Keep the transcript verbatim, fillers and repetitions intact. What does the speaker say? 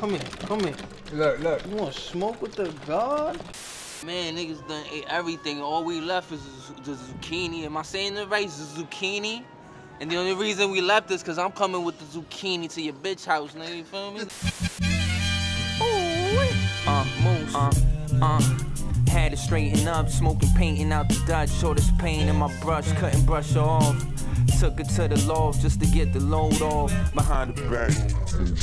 Come here, come here. Look, look. You want smoke with the God? Man, niggas done ate everything. All we left is the zucchini. Am I saying it right? It's the zucchini. And the only reason we left is because I'm coming with the zucchini to your bitch house, nigga. You feel me? Ooh. Uh, moves. Uh, uh. Had to straighten up, smoking, painting out the Dutch. Shortest pain in my brush, couldn't brush her off. Took her to the loft just to get the load off behind the back.